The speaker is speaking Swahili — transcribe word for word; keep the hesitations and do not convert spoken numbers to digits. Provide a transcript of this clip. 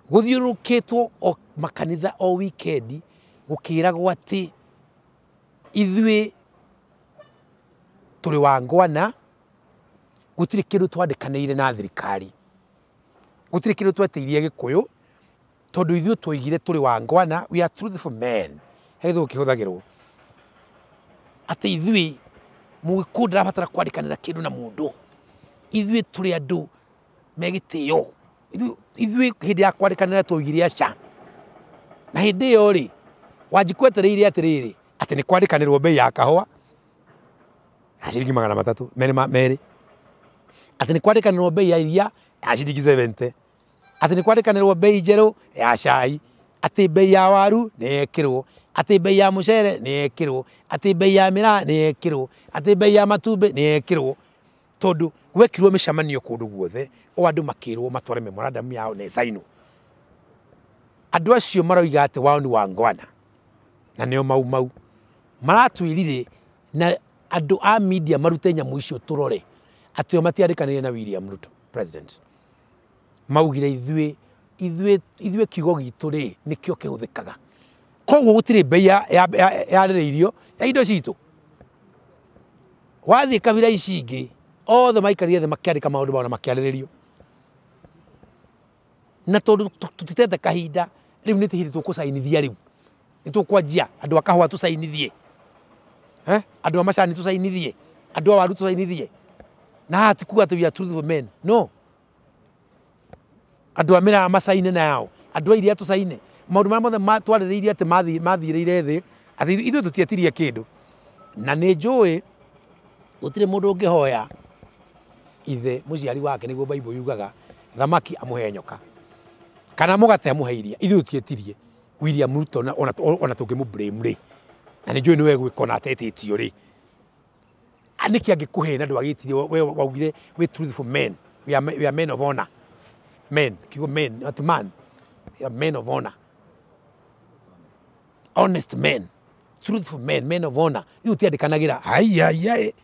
guthiurukitwo o makanitha o weekend gukiragwo ati ithui turi wangwana gutiri kindu twandikaniire na thirikari gutiri kindu twetiirie Gikuyu tondu ithui twoigire turi wangwana we are truthful men hetho kihuthagirwo ati ithui Mugikuyu ndarabatara kwandikanira kindu na mundu ithui turi andu megitio ithui hindi ya kwandikanira twoigire aca na hindi iyo ri Wanjiku etereire atiriri ati ni kwandikanirwo bei ya kahua ya ciringi magana matatu meri meri ati ni kwandikanirwo bei ya iria ya ciringi seventy ati ni kwandikanirwo bei njeru ya cai ati bei ya waru ni ekirwo ati bei ya mucere ni ekirwo ati bei ya mira ni ekirwo ati bei ya matumbi ni ekirwo tondu gwekirwo micamanio kundu guothe o andu makirwo matware memorandum yao ne saino andu acio maroiga ati wao ni wangwana na neo mau mau maratwirire na andu a media marute nyamu icio turore ati o matiarikanire na William Ruto president maugire ithui ithui ithui kiugo gitu ri nikio kihuthikaga koguo gutire bei ya ya irio ya indo citu wathie kabira ici ingi othe maikarire the makiarika maundu mauna makiariririo na tondu tutitete kahinda riu ni tihiri tukusainithia riu ni tukwanjia andu akahwa tusainithie eh andu amacani tusainithie andu a waru tusainithie na hati kuga tu we are truthful men no andu amira masaine nao andu a iria tusaine maundu mothe matwaririire ati mathi mathirire thi ati ithu tutietirie kindu na ni njui gutire mundu ungihoya ithe muciari wake niguo Bible yugaga thamaki amuhe nyoka kana mugate amuhe iria ithu tutietirie William Ruto ona ona tungimu blame ri na ni njui niwe gwikona atetitio ri aniki angikuhe na ndwagitirie we waugire we truthful men we are, we are men of honor men kigo men not man we are men of honor honest men truthful men men of honor you tiandikanagira ai ai ai